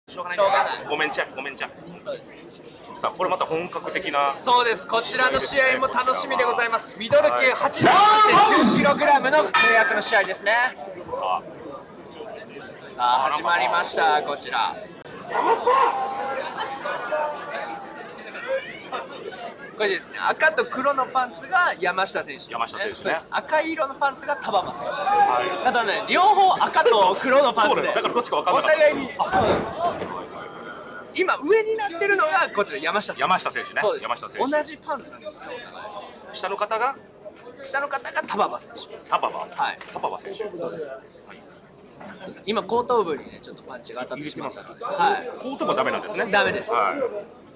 しょうがない。ごめんちゃ。 そうです。 さあこれまた本格的な。 そうです。こちらの試合も楽しみでございます。ミドル級 88.9kg の契約の試合ですね。さあ始まりました。こちら。これですね、赤と黒のパンツが山下選手ですね。 山下選手ね。 赤い色のパンツが田馬選手。ただね、両方赤と黒のパンツで、 だからどっちか分かんなおかった。 互いに、そうなんです。今上になってるのがこちら山下選手。 山下選手ね。 山下選手。同じパンツなんですね、お互い。 下の方が田馬選手です。 田馬。はい。田馬選手。 そうです。今後頭部にねちょっとパンチが当たってしまったので、はい。 後頭部はダメなんですね。 ダメです。 はい。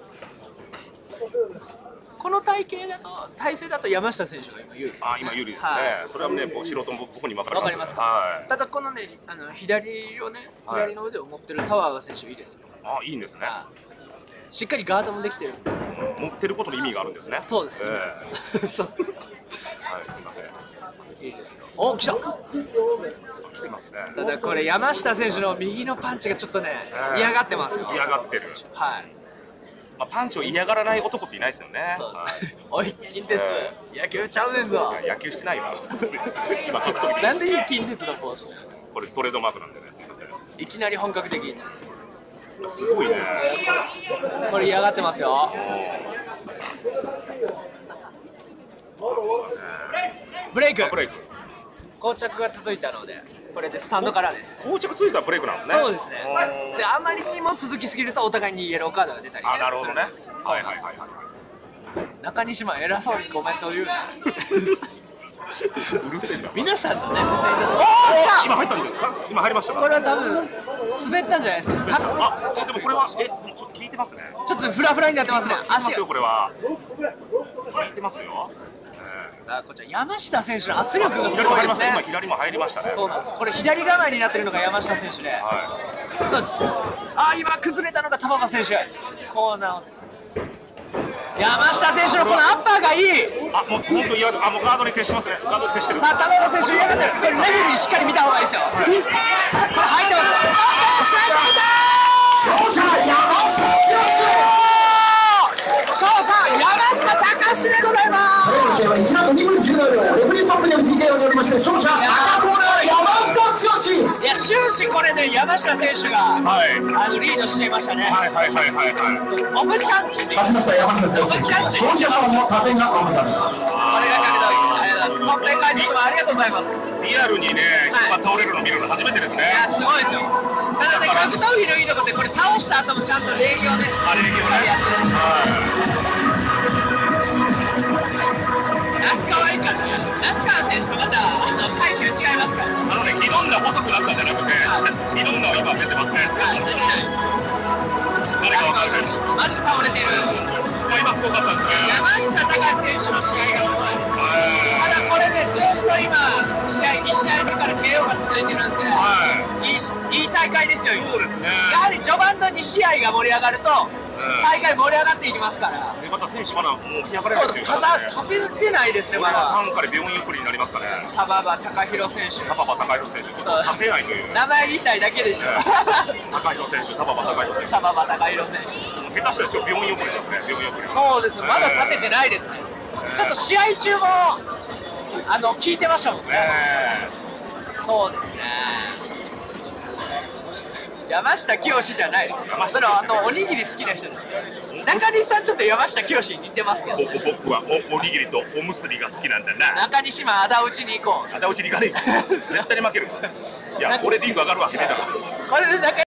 この体勢だと山下選手が今有利です、ね。 今有利ですね。それはね、素人も僕に分かります。 わかりますか。はい。ただこのね、左の腕を持ってる田馬選手いいですよ。 いいんですね。 しっかりガードもできてる。 持ってることに意味があるんですね。 そうです。そう。 はい、すみません。 いいですよ。お、来た。 来てますね。 ただこれ山下選手の右のパンチがちょっとね、嫌がってますよ。 嫌がってる。 はい。 パンチを嫌がらない男っていないですよね。 おい、近鉄、野球ちゃうねんぞ。 野球してないわ。 今格闘技。なんでいい近鉄の帽子？ これトレードマークなんでね、すみません。 いきなり本格的に。 すごいね。 これ嫌がってますよ。ブレイク。膠着が続いたので、これでスタンドからです。 膠着ついたらブレイクなんですね。 そうですね。で、あまりにも続きすぎるとお互いにイエローカードが出たり。 なるほどね。はい。 中西マン偉そうにコメントを言う。 うるせえんだ。 皆さんのね、 今入ったんですか？今入りましたか？ これは多分滑ったんじゃないですか。 でもこれはちょっと効いてますね。 ちょっとフラフラになってますね。 足よこれは。効いてますよ。 さあこちら山下選手の圧力がすごいですね。 今左も入りましたね。 そうなんです。これ左構えになってるのが山下選手で。そうです。今崩れたのが田馬選手。コーナーを。山下選手のこのアッパーがいい。 もう本当嫌だ。もうガードに徹してますね。ガードに徹してる。 さあ田馬選手嫌がってます。これレベルにしっかり見た方がいいですよ。これ入ってます。勝者山下剛。勝者山下隆でございます。 試合は1ラウンド2分17秒、レフリー3分による TKO によりまして、勝者赤コーナー山下剛。 いや終始これで山下選手がリードしていましたね。ボブチャンチに勝ちました山下剛。勝者賞の盾が贈られます。 これが格闘技。ありがとうございます。本編解説もありがとうございます。 リアルにね、人が倒れるの見るの初めてですね。 いやすごいですよ。ただね、格闘技のいいとこってこれ倒した後もちゃんと礼儀をね、やってる。那須川いいかね。那須川選手とまた階級違いますから。 ひどんだ細くなったんじゃなくて、ひどんだは今出てません。誰か分かる？ まず倒れてる。 今すごかったですね。 山下隆選手の試合がすごい。ただこれね、ずっと今2試合目から KO が続いてるんで、いい大会ですよ。 そうですね。 やはり序盤の2試合が盛り上がると大会盛り上がっていきますから。 また選手まだもう起き上がれないですよ。 ただ勝ててないですねまだ。 単価で病院送りになりますかね。 田馬貴弘選手。 田馬貴弘選手。勝てないという。 名前言いたいだけでしょ。 貴弘選手、田馬貴弘選手。 田馬貴弘選手。 下手したら病院送りですね。病院送り。 そうです。まだ勝ててないですね。ちょっと試合中も聞いてましたもんね。そうですね。山下清じゃないです。それはおにぎり好きな人です。中西さんちょっと山下清に似てますけど。 僕はおにぎりとおむすびが好きなんだな。 中西マン仇討ちに行こう。 仇討ちに行かねえ。絶対に負ける。いや、俺リング上がるわけねえだろ。 これで中